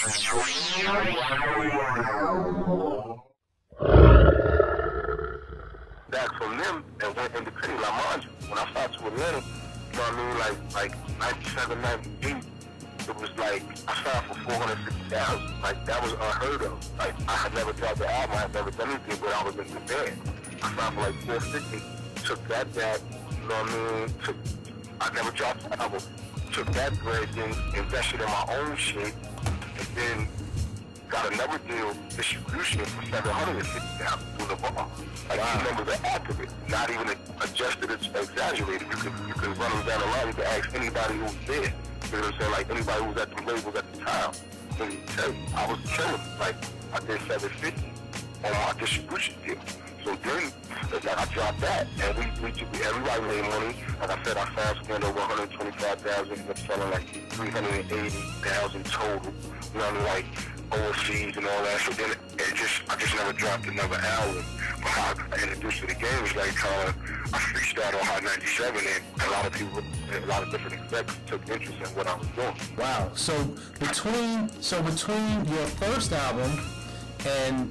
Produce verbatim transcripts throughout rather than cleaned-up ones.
Back from them and went independent. Like, mind you, when I started to Atlanta, you know what I mean, like like ninety-seven, ninety-eight, it was like I signed for four hundred fifty thousand. Like, that was unheard of. Like, I had never dropped the album, I had never done anything, but I was in the band. I signed for like four fifty, took that back, you know what I mean, took, I never dropped the album, took that bread, then invested in my own shit, and then got another deal, distribution for seven hundred fifty thousand through the bar. Like, wow. You remember the act of it, not even adjusted, it's exaggerated. You could, you could run them down the line, you could ask anybody who was there. You know what I'm saying? Like, anybody who was at the labels at the time. And tell you, I was killing. Like, I did seven fifty on my distribution deal. So then, like, I dropped that, and we, we, everybody made money. Like I said, I found spent over one hundred twenty-five thousand, ended up selling like three hundred eighty thousand total. You know what I mean? Like, overseas and all that. So then, it just, I just never dropped another album. But how I introduced to the game was like, uh, I freestyled on Hot ninety-seven, and a lot of people, a lot of different execs took interest in what I was doing. Wow. So between, so between your first album and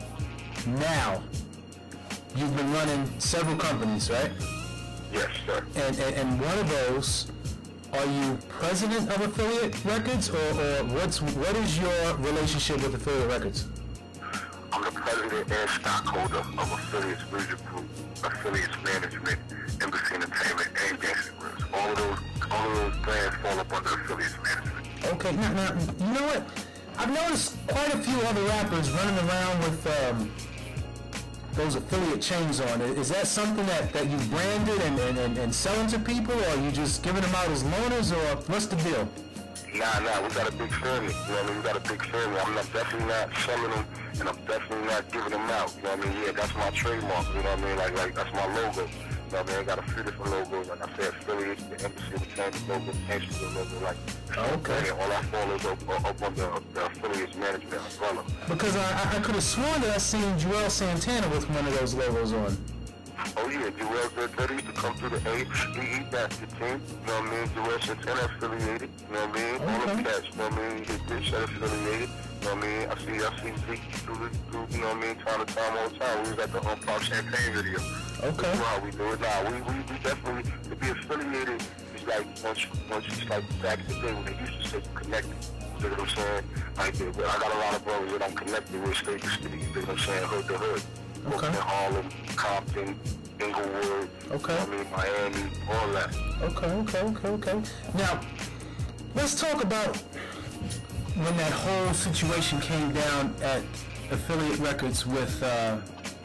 now, you've been running several companies, right? Yes, sir. And, and and one of those, are you president of Affiliate Records, or, or what's what is your relationship with Affiliate Records? I'm the president and stockholder of Affiliates Music Group, Affiliates Management, Embassy Entertainment, and Gangsta Groups. All of those, all of those brands fall up under Affiliates Management. Okay, now, now you know what? I've noticed quite a few other rappers running around with um, those affiliate chains on. Is that something that, that you branded and, and, and, and selling to people, or are you just giving them out as loaners, or what's the deal? Nah, nah, we got a big family. You know what I mean? We got a big family. I'm not, definitely not selling them, and I'm definitely not giving them out. You know what I mean? Yeah, that's my trademark. You know what I mean? Like, like that's my logo. You know what I mean? I got a few different logos. Like I said, Affiliates, the Embassy, the Kansas logo, Kansas logo. Like, okay. All I follow is up, up under the Affiliates Management umbrella. Because I, I could have sworn that I seen Joel Santana with one of those logos on. Oh yeah, Joel Santana used to come through the A P E basket team. You know what I mean? Joel Santana affiliated. You know what I mean? Okay. All the cats. You know what I mean? His bitch that affiliated. You know what I mean? I see, I see Zeke through the, through, you know what I mean? Time to time, all the time. We was at the um, Pop Champagne video. Okay. That's how we do it now. We, we, we definitely, to be affiliated is like, once, once it's like back in the day when they used to say connected. You know what I'm saying? Like, I got a lot of brothers that I'm connected with state to state. You know what I'm saying? Hood to hood. Okay. In Harlem, Compton, Inglewood, okay. I mean, Miami, all that. Okay, okay, okay, okay. Now, let's talk about when that whole situation came down at Affiliate Records with uh,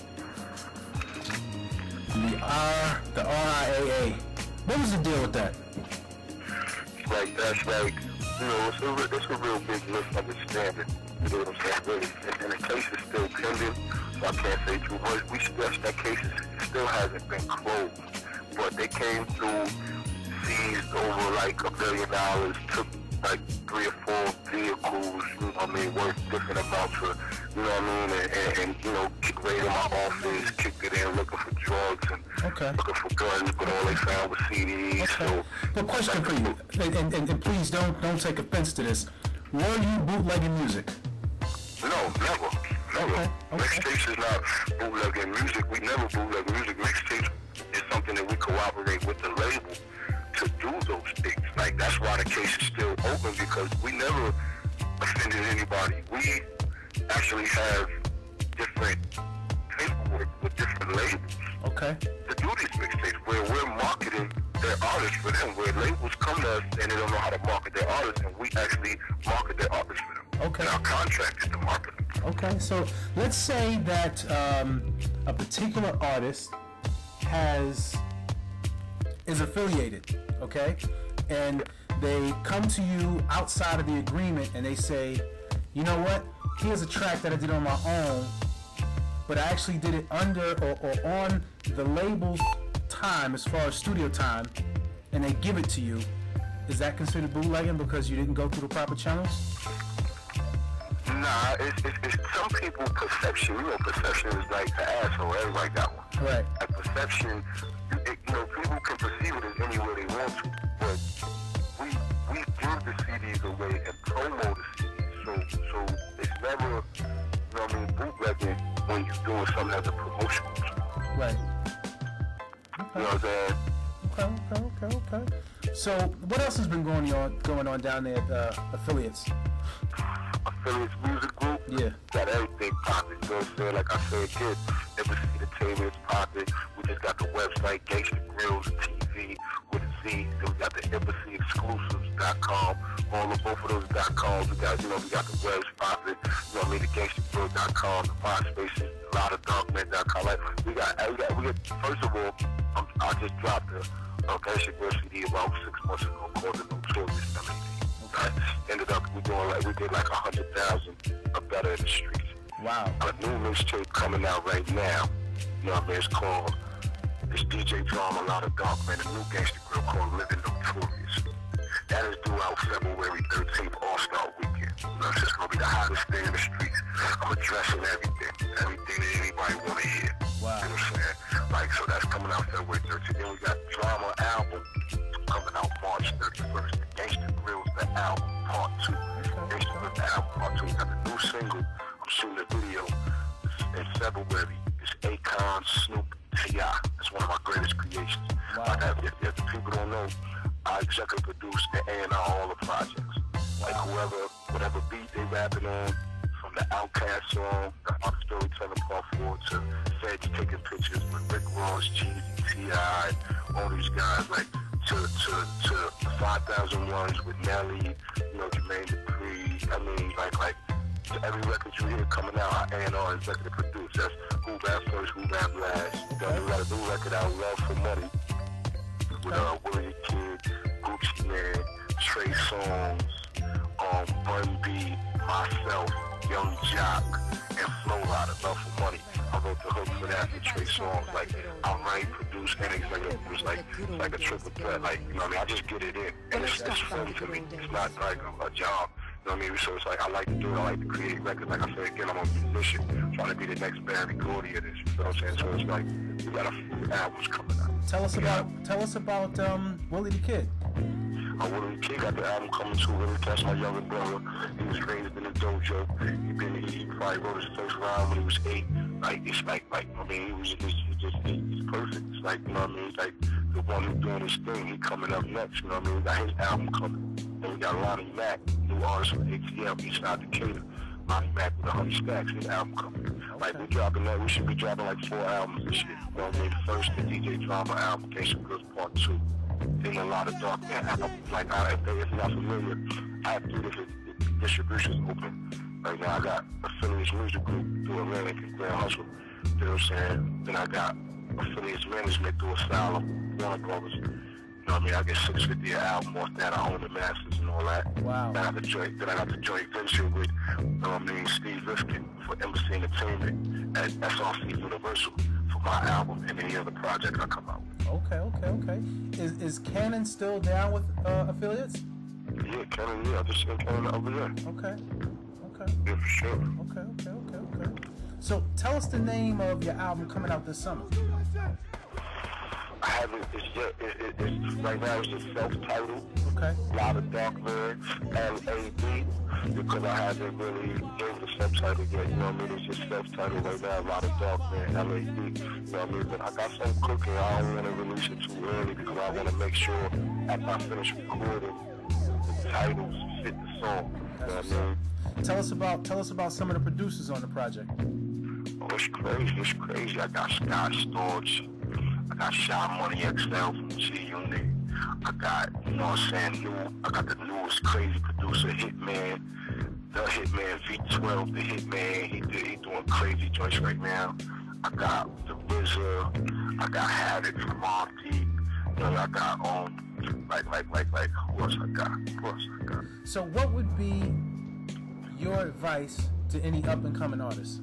the R, the R I A A. What was the deal with that? Like, that's like, you know, it's a, it's a real big misunderstanding. You know what I'm saying? Really. And, and the case is still pending, so I can't say too much. We still, that case is, still hasn't been closed. But they came through, seized over like a billion dollars, took like three or four vehicles, you know what I mean, worth different amounts for, you know what I mean, and, and, and you know, raided my office, kicked it in looking for drugs and okay. looking for guns, but all they found was C Ds. Okay. So, but question for you, and, and, and please don't don't take offense to this. Were you bootlegging music? No, never. Never. Okay. Okay. Mixtapes is not bootlegging music. We never bootleg music. Mixtapes is something that we cooperate with the label to do those things. Like, that's why the case is still open, because we never offended anybody. We actually have different paperwork with different labels. Okay. To do these mixtapes, where we're marketing their artists for them, where labels come to us and they don't know how to market their artists, and we actually market their artists for them. Okay. And our contract is to market them. Okay, so let's say that um, a particular artist has is affiliated, okay, and they come to you outside of the agreement and they say, you know what, here's a track that I did on my own, but I actually did it under or, or on the label's time as far as studio time, and they give it to you. Is that considered bootlegging because you didn't go through the proper channels? Nah, it's, it's, it's some people's perception. You know, perception is like the asshole. Everybody got one. Right. Like, perception, it, you know, people can perceive it as any way they want to, but we we give the C Ds away and promo the C Ds. So So it's never, you know what I mean, bootlegging when you're doing something as a promotion. Right. Okay. You know what I'm saying? Okay, okay, okay, okay. So what else has been going on going on down there at uh, Affiliates? Affiliates Music Group. Yeah. Got everything popping, you know what I'm saying? Like I said, kid, Embassy Entertainment is popping. We just got the website, Gangsta Grills T V with a Z. Then we got the Embassy Exclusives dot com. All of both of those dot coms. We got, you know, we got the webs popping. You know what I mean? The Gangsta Grills dot com, the MySpace, a lot of Darkman dot com. Like, we got, we got, we got, first of all, I'm, I just dropped the uh, Gangsta Grills C D about six months ago called The Notorious M A D. Right? Ended up, we doing like, we did like a hundred thousand or better in the streets. Wow. A new mixtape coming out right now. You know what I mean? It's called, it's D J Drama, a lot of Darkman, a new gangster grill called Living Notorious. That is due out February thirteenth, All-Star Weekend. You know, it's just going to be the hottest thing in the streets. I'm addressing everything, everything that anybody want to hear. Wow. You know what I'm saying? Like, so that's coming out February thirteenth. Then we got Drama album coming out March thirty-first. The Gangsta Grills, the album, part two. Gangsta Grills, the album, part two. We got the new single. I'm shooting the video in February. It's Akon, Snoop, T I. It's one of my greatest creations. Wow. Like, if, if the people don't know, I executive produce and A and R all the projects. Wow. Like whoever, whatever beat they rapping on, from the Outkast song, the Art Storytelling Part four to Feds Taking Pictures with Rick Ross, Jeezy, T I, all these guys, like to to to the five thousand ones with Nelly, you know, Jermaine Dupri. I mean, like like to every record you hear coming out, I A and R executive produce. That's Who Rap First, Who Rap Last. You know, we got a new record out, Love for Money, with uh, Willie Kid, Gucci Man, Trey Songz, um, Bun B, myself, Young Jock, and Flo Rida, Love for Money. I wrote the hook for that with Trey Songz. Like, I write, produce, and executive produce. Like, it's like a triple threat. Like, you know what I mean? I just get it in. And it's, it's fun to me. It's not like a, a job. You know what I mean? So it's like, I like to do it. I like to create records. Like I said, again, I'm a musician. I'm trying to be the next Barry Gordy of this. You know what I'm saying? So it's like, we got a few albums coming out. Tell us about, yeah. tell us about um, Willie the Kid. Uh, Willie the Kid got the album coming too. Willie, that's my younger brother. He was raised in the dojo. He been, he probably wrote his first rhyme when he was eight. Like, it's like, like, I mean, he was just, he just, he's perfect. It's like, you know what I mean? It's like the one who's doing his thing. He coming up next, you know what I mean? We got his album coming. Then we got Lonnie Mac, new artist from A T L, Eastside Decatur. Lonnie Mac with one hundred stacks, his album coming. Like, we dropping that, we should be dropping like four albums this year. You know what I mean? The first, the D J Drama album, Gangsta Grills Part two. Then a lot of Darkman albums. Like, I, if, if you're not familiar, I have three different distributions open. Right now, I got Affiliates Music Group through Atlantic and Grand Hustle. You know what I'm saying? Then I got Affiliates Management through Asylum, Warner Brothers. You know what I mean? I get six hundred fifty an album off that. I own the masters and all that. Wow. Then I got the joint, then I got the joint venture with, you know what I mean, Steve Rifkin for Embassy Entertainment at S R C Universal for my album and any other project I come out with. Okay, okay, okay. Is is Cannon still down with uh, Affiliates? Yeah, Cannon, yeah. I just seen Cannon over there. Okay, okay. Yeah, for sure. Okay, okay, okay, okay. So tell us the name of your album coming out this summer. I haven't, it's just, it, it, it's, right now it's just self-titled. Okay. A lot of Darkman, L A D, because I haven't really gave the subtitle yet, you know what I mean? It's just self-titled right now, a lot of Darkman, L A D, you know what I mean? But I got some cooking, I don't want to release it too early because I want to make sure after I finish recording, the titles fit the song, you know what I mean? Tell us about, tell us about some of the producers on the project. Oh, it's crazy, it's crazy. I got Scott Storch. I got Shy Money X L from G Unit. I got, you know what I'm saying, new, I got the newest crazy producer, Hitman, the Hitman V twelve, the Hitman, he did, he doing crazy joints right now. I got the R Z A, I got Havoc from Mobb Deep, you know, I got, um, like, like, like, like, who else I got, who else I got? So what would be your advice to any up-and-coming artists?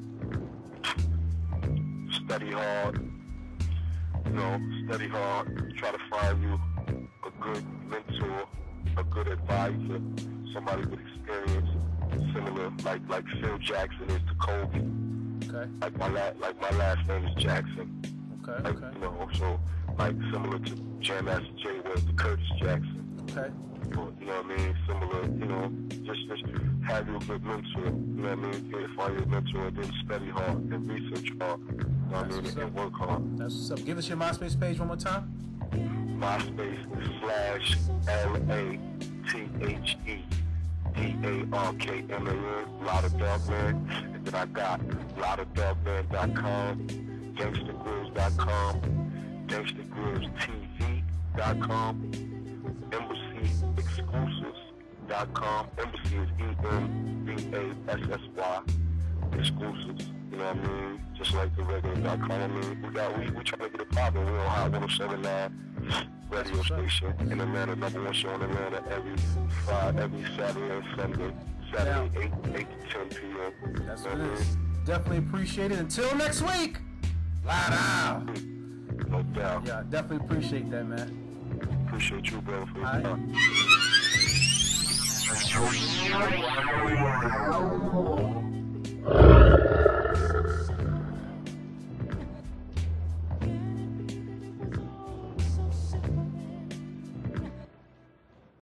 Study hard. You know, study hard, try to find you a good mentor, a good advisor, somebody with experience, similar, like like Phil Jackson is to Kobe. Okay. Like my la- like my last name is Jackson. Okay, like, okay. You know, so like similar to Jam Master Jay was to Curtis Jackson. Okay. Or, you know what I mean? Similar, you know, just just have have you a good mentor. You know what I mean? Yeah, find your mentor and then study hard and research hard. You know what I mean? And, and work hard. That's what's up. Give us your MySpace page one more time. MySpace slash L A T H E D A R K M A N, Lot of Darkman. And then I got lot of darkman dot com, gangsta grills dot com, gangsta grills T V dot com, embassy exclusives dot com. Embassy is E M B A S S Y, exclusives. You know what I mean? Just like the regular dot com. I mean, we got, we, we trying to get it poppin'. We're on Hot one oh seven point nine radio station in Atlanta, number one show in Atlanta every Friday, every Saturday and Sunday. Saturday, Yeah. eight, eight to ten p m That's You what know it what I is. Definitely appreciate it. Until next week. Loud out. mean? No doubt. Yeah, definitely appreciate that, man. Appreciate you, bro, for your All right. time.